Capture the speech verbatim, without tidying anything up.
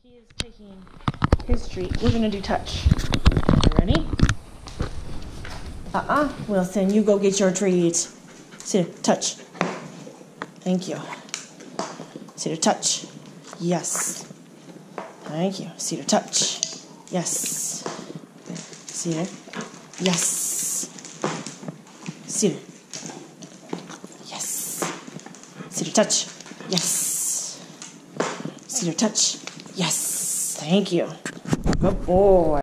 He is taking his treat. We're going to do touch. You ready? Uh-uh. Wilson, you go get your treat. Sit, touch. Thank you. Sit, touch. Yes. Thank you. Sit, touch. Yes. Sit. Yes. Sit. Yes. Sit, touch. Yes. Sit, touch. Yes. Thank you. Good boy.